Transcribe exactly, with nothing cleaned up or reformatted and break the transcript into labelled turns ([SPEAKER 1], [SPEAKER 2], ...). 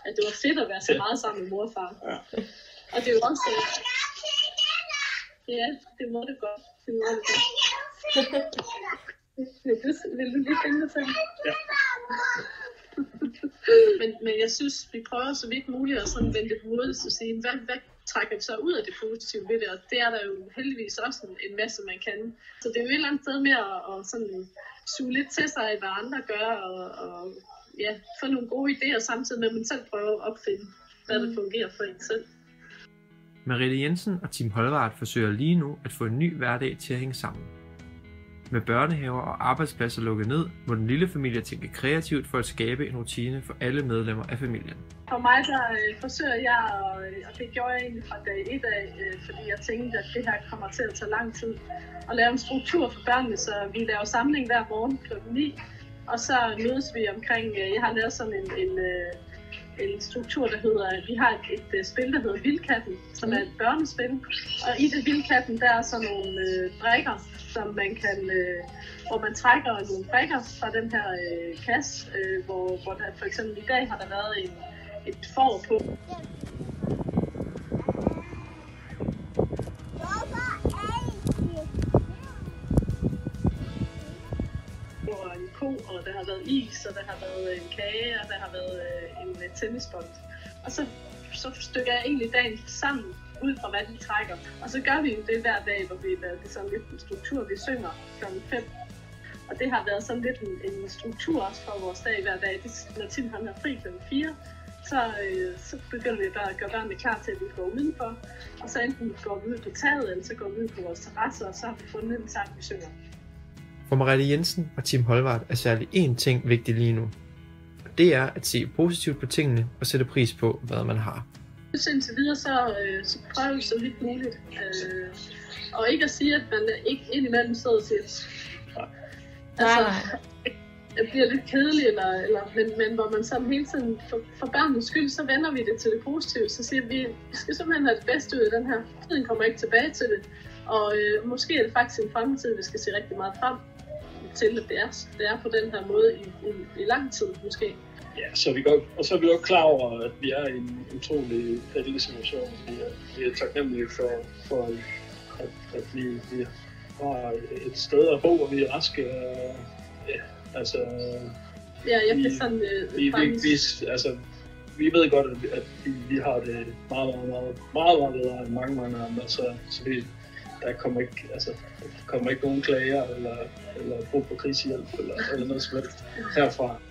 [SPEAKER 1] at det var fedt at være så meget sammen med mor og far. Ja. Og det er jo også... Ja, det må det godt. Det må det godt. Vil du, vil du lige finde det til? Ja. men, men jeg synes, vi prøver så vidt muligt at sådan vende det på hovedet og sige, hvad, hvad trækker vi så ud af det positive ved det? Og det er der jo heldigvis også en, en masse, man kan. Så det er jo et eller andet sted med at, at sådan suge lidt til sig, hvad andre gør, og, og ja, få nogle gode idéer samtidig med, at man selv prøver at opfinde, hvad der fungerer for en selv.
[SPEAKER 2] Merete Jensen og Team Holdvart forsøger lige nu at få en ny hverdag til at hænge sammen. Med børnehaver og arbejdspladser lukket ned, må den lille familie tænke kreativt for at skabe en rutine for alle medlemmer af familien.
[SPEAKER 1] For mig der øh, forsøger jeg, og, og det gjorde jeg egentlig fra dag et af, øh, fordi jeg tænkte, at det her kommer til at tage lang tid, at lave en struktur for børnene, så vi laver samling hver morgen klokken ni, og så mødes vi omkring, øh, jeg har lavet sådan en, en øh, en struktur, der hedder, vi har et, et spil, der hedder Vildkatten, som er et børnespil. Og i det Vildkatten, der er sådan nogle øh, brikker, som man kan, øh, hvor man trækker nogle brikker fra den her øh, kasse, øh, hvor, hvor der for eksempel i dag har der været en, et får på. Og der har været is, og der har været en kage, og der har været øh, en øh, tennisbold. Og så, så stykker jeg egentlig dagen sammen ud fra, hvad de trækker. Og så gør vi det hver dag, hvor vi laver det sådan lidt en struktur, vi synger klokken fem. Og det har været sådan lidt en, en struktur også for vores dag hver dag. Det, når Tim han har fri klokken fire, så, øh, så begynder vi bare at gøre børnene klar til, at vi går udenfor. Og så enten går vi ud på taget, eller så går vi ud på vores terrasse, og så har vi fundet en sang, vi synger.
[SPEAKER 2] For Merete Jensen og Team Holdvart er særlig én ting vigtig lige nu. Og det er at se positivt på tingene og sætte pris på, hvad man har.
[SPEAKER 1] Så indtil videre, så, øh, så prøver vi så vidt muligt. Øh, og ikke at sige, at man ikke indimellem sidder og siger, altså, det bliver lidt kedeligt, eller, eller, men, men hvor man sådan hele tiden, for, for børnenes skyld, så vender vi det til det positive. Så siger vi, vi skal simpelthen have det bedste ud af den her. Tiden kommer ikke tilbage til det. Og øh, måske er det faktisk en fremtid, vi skal se rigtig meget frem til, at det er, det er på den her måde i, i, i lang tid måske.
[SPEAKER 3] Ja, så vi godt, og så er vi også klar over, at vi er i en utrolig kritisk situation. Vi er, vi er taknemmelige for, for at, at vi, vi har et sted at bo, og vi er raske. Ja, altså,
[SPEAKER 1] ja, jeg kan sådan øh,
[SPEAKER 3] vi, vi, vi, altså, vi ved godt, at, at vi, vi har det meget, meget, meget, meget, meget bedre end mange, mange andre. Så, så vi, der kommer ikke, altså, der kommer ikke nogen klager eller, eller brug på krisehjælp eller, eller noget som helst herfra.